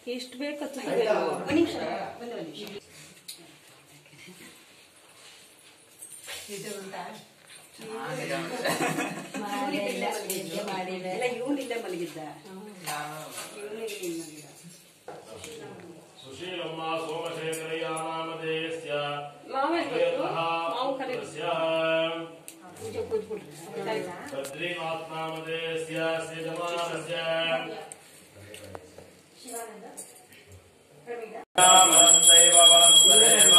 ಎಷ್ಟು ಬೇಕತ್ತು ಇದು ಉಂಟಾ ಇವನಿಲ್ಲ ಮಲಗಿದ್ದ ಸುಶೀಲಮ್ಮ ಸೋಮಶೇಖರಯ್ಯ ನಾಮಧೇಯಸ್ಯ ಬದ್ರೀನಾಥ್ ನಾಮಧೇಯಸ್ಯ ಸೇಜಮಾನಸ್ಯ ದೇವ ದೇವ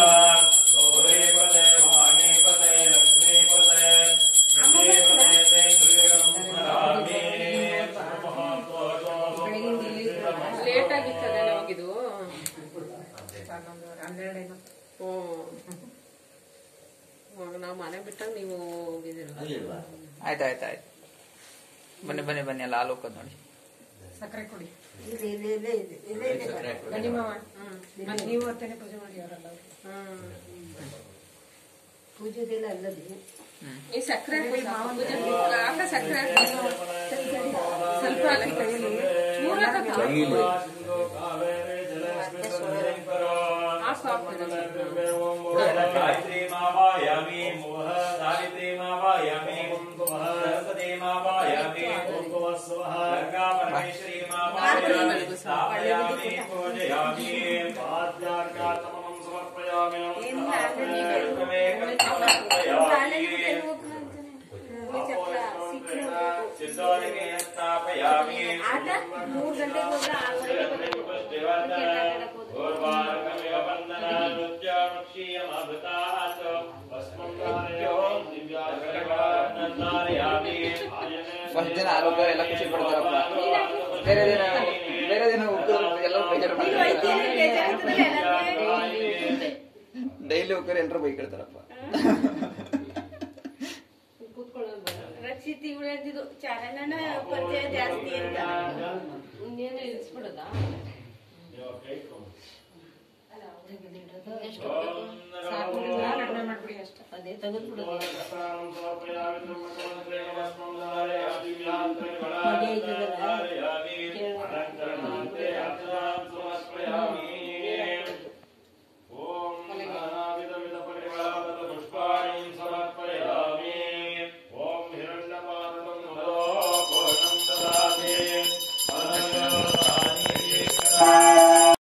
ಲೇಟ್ ಆಗಿರ್ತದೆ ನಮಗಿದು. ನಾವು ಮನೆ ಬಿಟ್ಟಾಗ ನೀವು ಹೋಗಿದ್ದೀರ. ಆಯ್ತಾಯ್ತು ಬನ್ನಿ ಬನ್ನಿ ಬನ್ನಿ ಎಲ್ಲ ಹಾಲು ಹೋಗೋದು ನೋಡಿ. ಸಕ್ಕರೆ ಕೊಡಿ. ನೀವು ಹೊತ್ತೇನೆ ಪೂಜೆ ಮಾಡಿ ಅವರಲ್ಲ ಪೂಜೆದೆಲ್ಲ ಅಲ್ಲದೆ ಈ ಸಕ್ಕರೆ ಸಕ್ಕರೆ ಸ್ವಲ್ಪ ಗಾಯತ್ರಿ ಮಾವಾಯಾಮಿ ಮೋಹ ಗಾಯತ್ರಿ ಮಾವಾಯಾಮಿ ಸರಸ್ವತಿ ಮಾವಾಯಾಮಿ ಓಂಭುವಸ್ವಃ ಗಂಗಾ ಪರಮೇಶ್ವರಿ ಮಾವಾಯಾಮಿ ಸ್ಥಾಪಯಾಮಿ ಪೂಜಯಾಮಿ ಪಾದ್ಯಾರ್ಘ್ಯಾತಮಂ ಸಮರ್ಪಯಾಮಿ ಸಿದ್ಧೋನಿಗೆ ಸ್ಥಾಪಯಾಮಿ ಫಸ್ಟ್ ದಿನ ಹಾಲು ಎಲ್ಲ ಖುಷಿ ಪಡ್ತಾರಪ್ಪ. ಬೇರೆ ದಿನ ಎಲ್ಲರೂ ಬೇಜಾರು ಡೈಲಿ ಹೋಗ್ತಾರೆ ಎಲ್ಲರೂ ಬೈಕೊಳ್ತಾರಪ್ಪ. ರಕ್ಷಿತ್ ಇವಳು ಹೇಳ್ತಿದ್ದು ಚಾರಣ ಪರಿಚಯ ಜಾಸ್ತಿ ಅಂತ ಇನ್ನೇನು ಇಳಿಸ್ಬಿಡೋದ. ಅದೇ ತೆಗೆದ್ಬಿಡೋದು. ಕೇಳ